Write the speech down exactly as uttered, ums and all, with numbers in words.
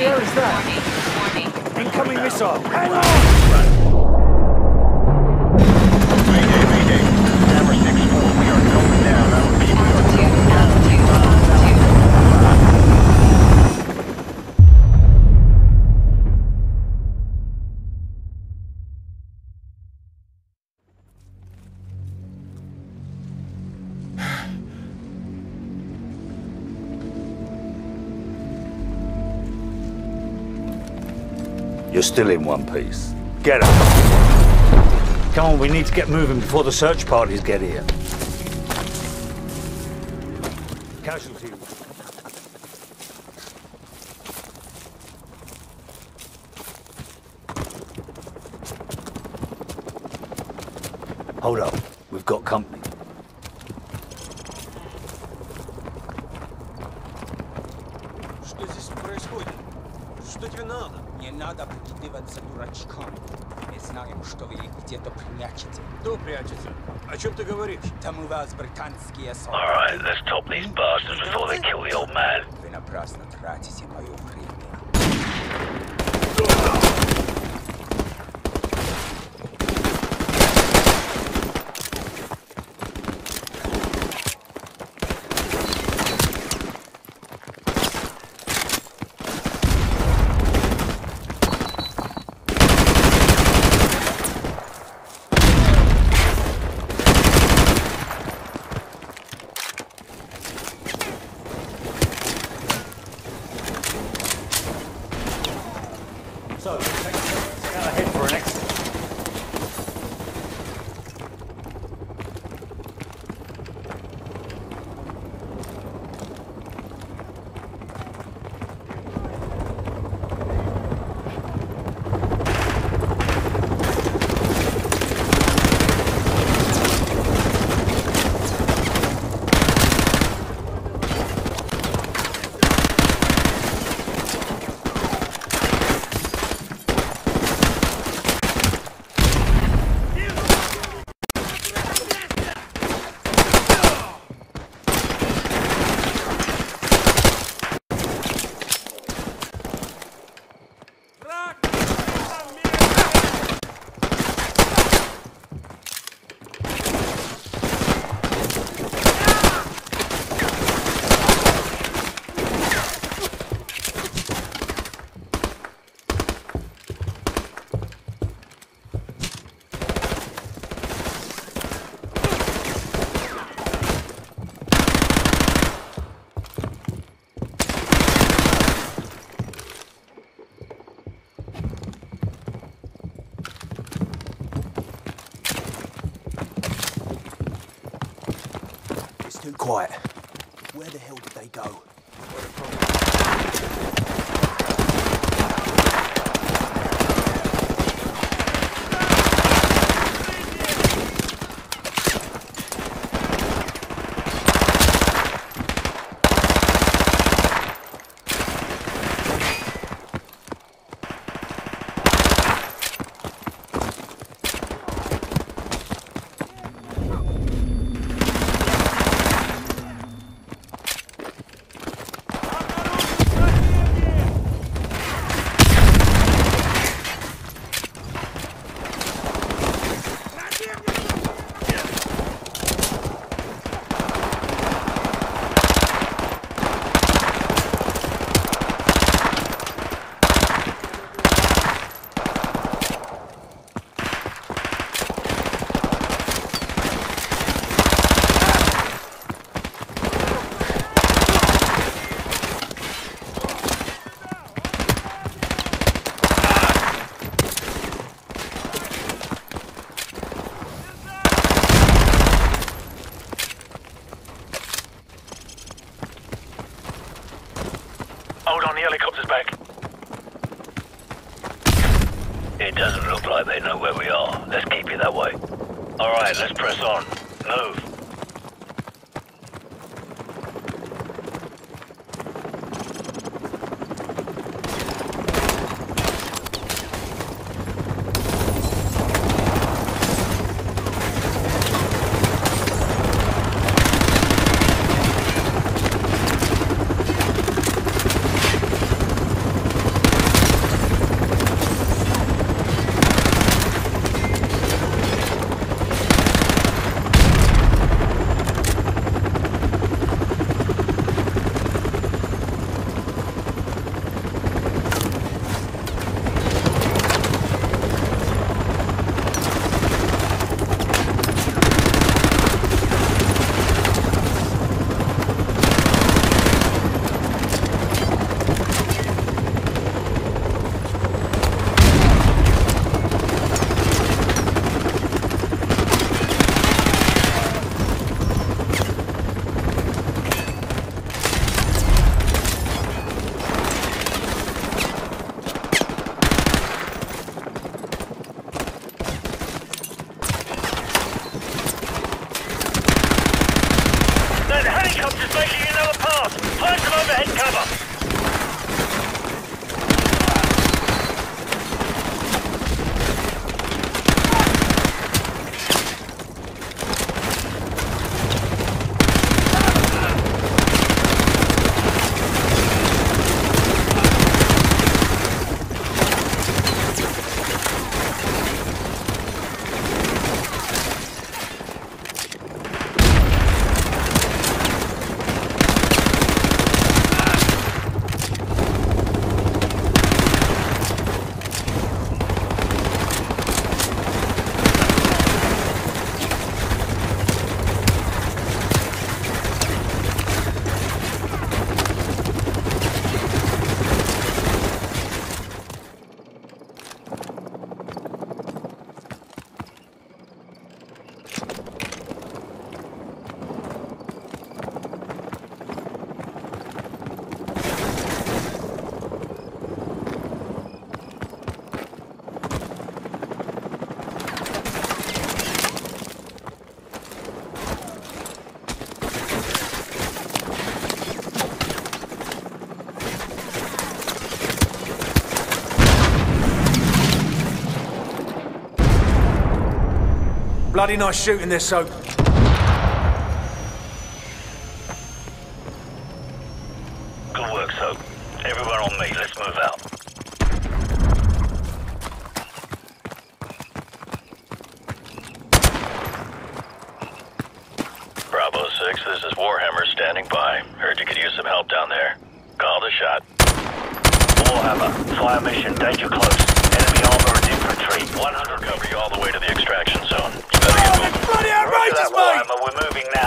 hell is that? Warning, warning. Incoming missile. Hang on! Mayday, mayday. Camera six four, we are going down. I repeat, we are going down. You're still in one piece. Get up. Come on, we need to get moving before the search parties get here. Casualty. Hold up. We've got company. Что здесь происходит? Что тебе надо? Не надо прикидываться дурачком. Мы знаем, что вы их где-то прячете. Кто прячется? О чем ты говоришь? Там у вас британские солдаты. Alright, let's top these bastards before they kill the old man. Вы напрасно тратите мое время. So, scout ahead for an exit. Too quiet. Where the hell did they go? Hold on, the helicopter's back. It doesn't look like they know where we are. Let's keep it that way. Alright, let's press on. Move. making another pass. Find some overhead cover. Bloody nice shooting this, Soap. Good work, Soap. Everyone on me, let's move out. Bravo six, this is Warhammer standing by. Heard you could use some help down there. Call the shot. Warhammer, fire mission, danger close. Enemy armor and infantry. one hundred cover you all the way to the extraction zone. You better get moving. Bloody outrageous, Roger that, mate! Warhammer, we're moving now.